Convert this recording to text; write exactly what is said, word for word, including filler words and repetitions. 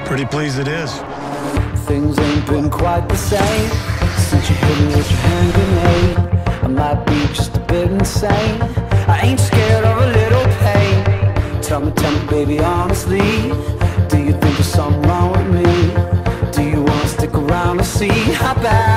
Pretty pleased it is. Things ain't been quite the same since you hit me with your hand grenade. I might be just a bit insane. I ain't scared of a little pain. Tell me, tell me, baby, honestly, do you think there's something wrong with me? Do you wanna stick around to see how bad